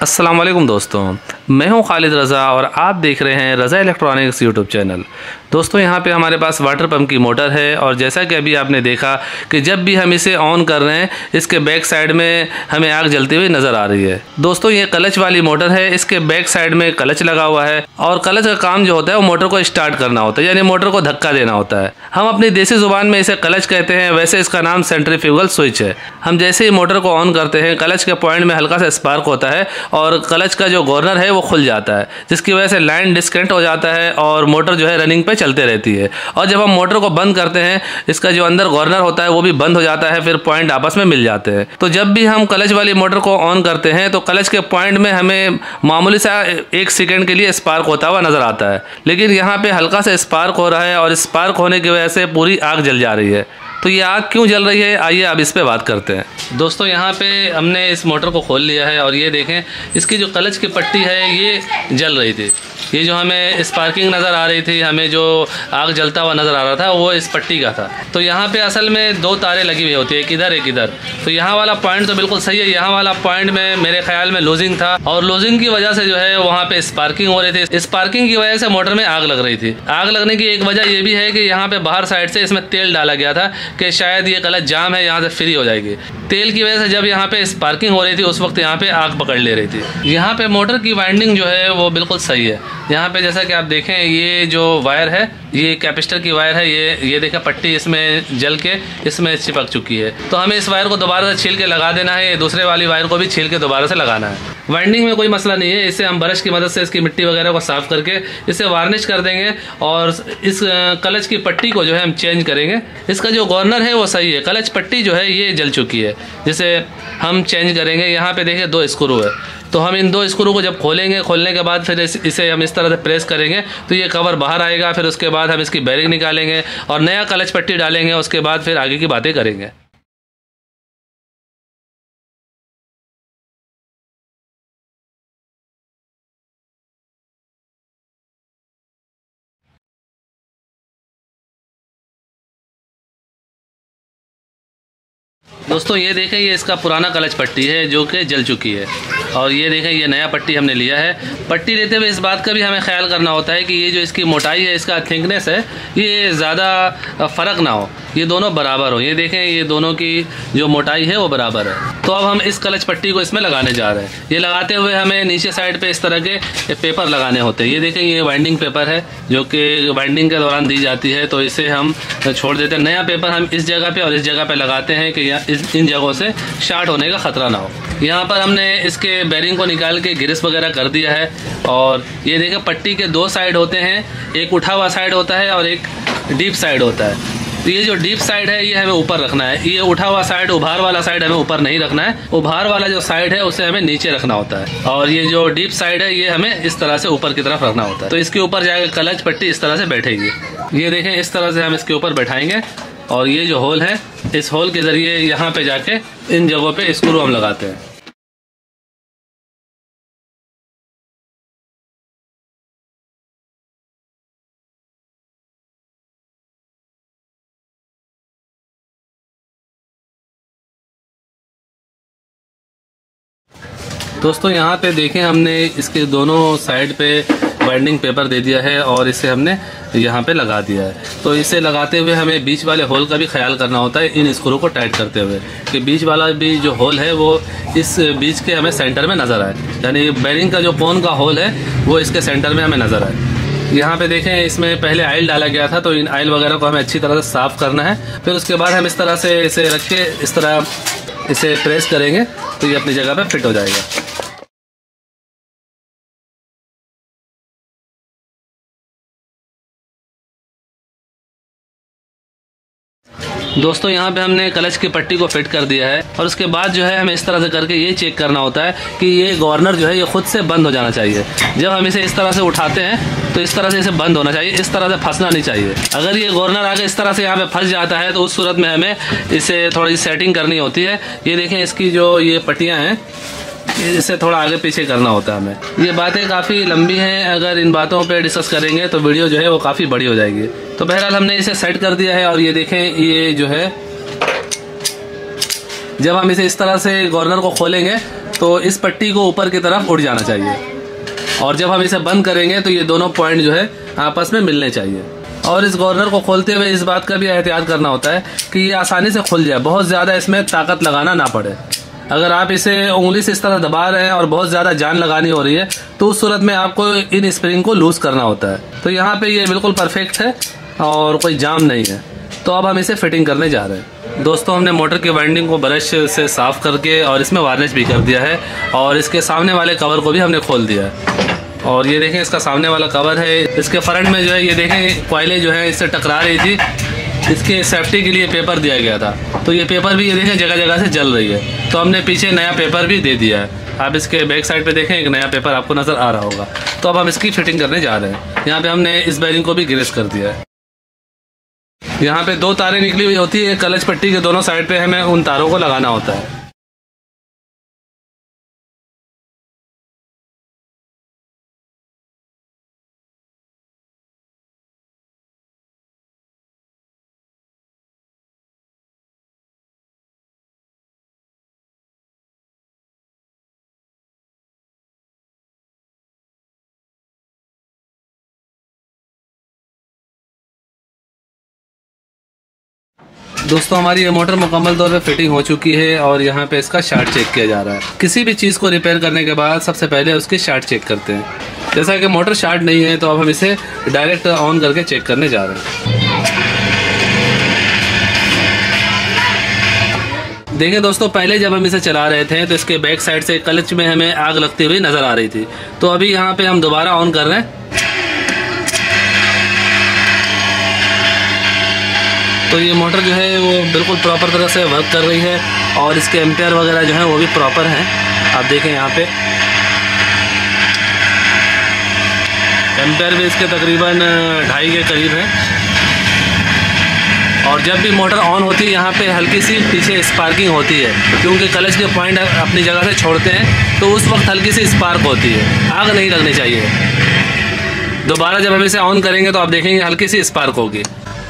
अस्सलाम वालेकुम दोस्तों, मैं हूं खालिद रज़ा और आप देख रहे हैं रज़ा इलेक्ट्रॉनिक्स यूट्यूब चैनल। दोस्तों यहां पे हमारे पास वाटर पंप की मोटर है और जैसा कि अभी आपने देखा कि जब भी हम इसे ऑन कर रहे हैं इसके बैक साइड में हमें आग जलती हुई नज़र आ रही है। दोस्तों ये क्लच वाली मोटर है, इसके बैक साइड में क्लच लगा हुआ है और क्लच का काम जो होता है वो मोटर को स्टार्ट करना होता है, यानी मोटर को धक्का देना होता है। हम अपनी देसी ज़ुबान में इसे क्लच कहते हैं, वैसे इसका नाम सेंट्रीफ्यूगल स्विच है। हम जैसे ही मोटर को ऑन करते हैं क्लच के पॉइंट में हल्का सा स्पार्क होता है और क्लच का जो गवर्नर है वो खुल जाता है, जिसकी वजह से लाइन डिस्कनेक्ट हो जाता है और मोटर जो है रनिंग पे चलते रहती है। और जब हम मोटर को बंद करते हैं इसका जो अंदर गवर्नर होता है वो भी बंद हो जाता है, फिर पॉइंट आपस में मिल जाते हैं। तो जब भी हम क्लच वाली मोटर को ऑन करते हैं तो क्लच के पॉइंट में हमें मामूली सा 1 सेकेंड के लिए स्पार्क होता हुआ नजर आता है, लेकिन यहाँ पे हल्का सा स्पार्क हो रहा है और स्पार्क होने की वजह से पूरी आग जल जा रही है। तो ये आग क्यों जल रही है, आइए अब इस पे बात करते हैं। दोस्तों यहाँ पे हमने इस मोटर को खोल लिया है और ये देखें इसकी जो क्लच की पट्टी है ये जल रही थी। ये जो हमें स्पार्किंग नज़र आ रही थी, हमें जो आग जलता हुआ नज़र आ रहा था वो इस पट्टी का था। तो यहाँ पे असल में 2 तारें लगी हुई होती है, एक इधर एक इधर। तो यहाँ वाला पॉइंट तो बिल्कुल सही है, यहाँ वाला पॉइंट में मेरे ख्याल में लूजिंग था और लूजिंग की वजह से जो है वहाँ पे स्पार्किंग हो रही थी। स्पार्किंग की वजह से मोटर में आग लग रही थी। आग लगने की एक वजह ये भी है कि यहाँ पे बाहर साइड से इसमें तेल डाला गया था कि शायद ये क्लच जाम है, यहाँ से फ्री हो जाएगी। तेल की वजह से जब यहाँ पे स्पार्किंग हो रही थी उस वक्त यहाँ पे आग पकड़ ले रही थी। यहाँ पे मोटर की वाइंडिंग जो है वो बिल्कुल सही है। यहाँ पे जैसा कि आप देखें ये जो वायर है ये कैपेसिटर की वायर है, ये देखें पट्टी इसमें जल के इसमें चिपक चुकी है। तो हमें इस वायर को दोबारा से छील के लगा देना है, दूसरे वाली वायर को भी छील के दोबारा से लगाना है। वाइंडिंग में कोई मसला नहीं है, इसे हम ब्रश की मदद से इसकी मिट्टी वगैरह को साफ करके इसे वार्निश कर देंगे और इस क्लच की पट्टी को जो है हम चेंज करेंगे। इसका जो गवर्नर है वो सही है, क्लच पट्टी जो है ये जल चुकी है, जिसे हम चेंज करेंगे। यहाँ पे देखिए 2 स्क्रू है, तो हम इन 2 स्क्रू को जब खोलेंगे, खोलने के बाद फिर इसे हम इस तरह से प्रेस करेंगे तो ये कवर बाहर आएगा। फिर उसके बाद हम इसकी बेरिंग निकालेंगे और नया क्लच पट्टी डालेंगे, उसके बाद फिर आगे की बातें करेंगे। दोस्तों ये देखें ये इसका पुराना क्लच पट्टी है जो कि जल चुकी है और ये देखें ये नया पट्टी हमने लिया है। पट्टी लेते हुए इस बात का भी हमें ख्याल करना होता है कि ये जो इसकी मोटाई है, इसका थिकनेस है, ये ज़्यादा फ़र्क ना हो, ये दोनों बराबर हो। ये देखें ये दोनों की जो मोटाई है वो बराबर है। तो अब हम इस क्लच पट्टी को इसमें लगाने जा रहे हैं। ये लगाते हुए हमें नीचे साइड पे इस तरह के पेपर लगाने होते हैं। ये देखें ये वाइंडिंग पेपर है जो कि वाइंडिंग के दौरान दी जाती है, तो इसे हम छोड़ देते हैं। नया पेपर हम इस जगह पे और इस जगह पे लगाते हैं कि इन जगहों से शार्ट होने का खतरा ना हो। यहाँ पर हमने इसके बेरिंग को निकाल के ग्रीस वगैरह कर दिया है और ये देखें पट्टी के 2 साइड होते हैं, एक उठा हुआ साइड होता है और एक डीप साइड होता है। तो ये जो डीप साइड है ये हमें ऊपर रखना है, ये उठा हुआ साइड, उभार वाला साइड हमें ऊपर नहीं रखना है। उभार वाला जो साइड है उसे हमें नीचे रखना होता है और ये जो डीप साइड है ये हमें इस तरह से ऊपर की तरफ रखना होता है। तो इसके ऊपर जाकर क्लच पट्टी इस तरह से बैठेगी। ये देखें इस तरह से हम इसके ऊपर बैठाएंगे और ये जो होल है इस होल के जरिए यहाँ पे जाके इन जगहों पे स्क्रू हम लगाते हैं। दोस्तों यहाँ पे देखें हमने इसके दोनों साइड पे वाइंडिंग पेपर दे दिया है और इसे हमने यहाँ पे लगा दिया है। तो इसे लगाते हुए हमें बीच वाले होल का भी ख्याल करना होता है, इन स्क्रू को टाइट करते हुए कि बीच वाला भी जो होल है वो इस बीच के हमें सेंटर में नज़र आए, यानी बेरिंग का जो कोन का होल है वो इसके सेंटर में हमें नज़र आए। यहाँ पे देखें इसमें पहले आयल डाला गया था, तो इन आयल वगैरह को हमें अच्छी तरह से साफ़ करना है। फिर उसके बाद हम इस तरह से इसे रख के इस तरह इसे प्रेस करेंगे तो ये अपनी जगह पर फिट हो जाएगा। दोस्तों यहाँ पे हमने क्लच की पट्टी को फिट कर दिया है और उसके बाद जो है हमें इस तरह से करके ये चेक करना होता है कि ये गवर्नर जो है ये खुद से बंद हो जाना चाहिए। जब हम इसे इस तरह से उठाते हैं तो इस तरह से इसे बंद होना चाहिए, इस तरह से फंसना नहीं चाहिए। अगर ये गवर्नर आगे इस तरह से यहाँ पे फंस जाता है तो उस सूरत में हमें इसे थोड़ी सेटिंग करनी होती है। ये देखें इसकी जो ये पट्टियाँ हैं इसे थोड़ा आगे पीछे करना होता है हमें। ये बातें काफ़ी लंबी हैं, अगर इन बातों पे डिस्कस करेंगे तो वीडियो जो है वो काफ़ी बड़ी हो जाएगी। तो बहरहाल हमने इसे सेट कर दिया है और ये देखें ये जो है जब हम इसे इस तरह से गवर्नर को खोलेंगे तो इस पट्टी को ऊपर की तरफ उड़ जाना चाहिए, और जब हम इसे बंद करेंगे तो ये दोनों पॉइंट जो है आपस में मिलने चाहिए। और इस गवर्नर को खोलते हुए इस बात का भी एहतियात करना होता है कि ये आसानी से खुल जाए, बहुत ज़्यादा इसमें ताकत लगाना ना पड़े। अगर आप इसे उंगली से इस तरह दबा रहे हैं और बहुत ज़्यादा जान लगानी हो रही है तो उस सूरत में आपको इन स्प्रिंग को लूज़ करना होता है। तो यहाँ पे ये बिल्कुल परफेक्ट है और कोई जाम नहीं है। तो अब हम इसे फिटिंग करने जा रहे हैं। दोस्तों, हमने मोटर की वाइंडिंग को ब्रश से साफ़ करके और इसमें वार्निश भी कर दिया है, और इसके सामने वाले कवर को भी हमने खोल दिया है। और ये देखें, इसका सामने वाला कवर है। इसके फ्रंट में जो है ये देखें कॉइलें जो है इससे टकरा रही थी, इसके सेफ्टी के लिए पेपर दिया गया था। तो ये पेपर भी ये देखें जगह जगह से जल रही है, तो हमने पीछे नया पेपर भी दे दिया है। आप इसके बैक साइड पे देखें एक नया पेपर आपको नज़र आ रहा होगा। तो अब हम इसकी फिटिंग करने जा रहे हैं। यहाँ पे हमने इस बेरिंग को भी ग्रेस कर दिया है। यहाँ पे 2 तारें निकली हुई होती है, क्लच पट्टी के दोनों साइड पे हमें उन तारों को लगाना होता है। दोस्तों, हमारी ये मोटर मुकम्मल तौर पे फिटिंग हो चुकी है और यहाँ पे इसका शार्ट चेक किया जा रहा है। किसी भी चीज़ को रिपेयर करने के बाद सबसे पहले उसकी शार्ट चेक करते हैं। जैसा कि मोटर शार्ट नहीं है तो अब हम इसे डायरेक्ट ऑन करके चेक करने जा रहे हैं। देखिए दोस्तों, पहले जब हम इसे चला रहे थे तो इसके बैक साइड से क्लच में हमें आग लगती हुई नज़र आ रही थी। तो अभी यहाँ पे हम दोबारा ऑन कर रहे हैं। तो ये मोटर जो है वो बिल्कुल प्रॉपर तरह से वर्क कर रही है और इसके एम्पेयर वगैरह जो है वो भी प्रॉपर हैं। आप देखें यहाँ पे एम्पेयर भी इसके तकरीबन 2.5 के करीब है। और जब भी मोटर ऑन होती है यहाँ पे हल्की सी पीछे स्पार्किंग होती है, क्योंकि क्लच के पॉइंट अपनी जगह से छोड़ते हैं तो उस वक्त हल्की सी स्पार्क होती है। आग नहीं लगनी चाहिए। दोबारा जब हम इसे ऑन करेंगे तो आप देखेंगे हल्की सी स्पार्क होगी।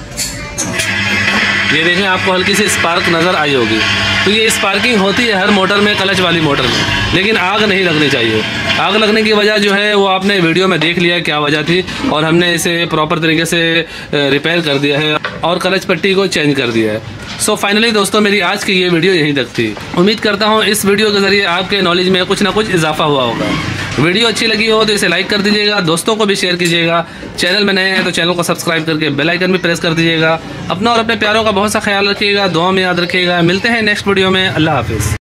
ये देखें, आपको हल्की सी स्पार्क नज़र आई होगी। तो ये स्पार्किंग होती है हर मोटर में, क्लच वाली मोटर में, लेकिन आग नहीं लगनी चाहिए। आग लगने की वजह जो है वो आपने वीडियो में देख लिया क्या वजह थी, और हमने इसे प्रॉपर तरीके से रिपेयर कर दिया है और क्लच पट्टी को चेंज कर दिया है। सो फाइनली दोस्तों, मेरी आज की ये वीडियो यहीं तक थी। उम्मीद करता हूँ इस वीडियो के ज़रिए आपके नॉलेज में कुछ ना कुछ इजाफा हुआ होगा। वीडियो अच्छी लगी हो तो इसे लाइक कर दीजिएगा, दोस्तों को भी शेयर कीजिएगा। चैनल में नए हैं तो चैनल को सब्सक्राइब करके बेल आइकन भी प्रेस कर दीजिएगा। अपना और अपने प्यारों का बहुत सा ख्याल रखिएगा, दुआ में याद रखिएगा। मिलते हैं नेक्स्ट वीडियो में। अल्लाह हाफिज़।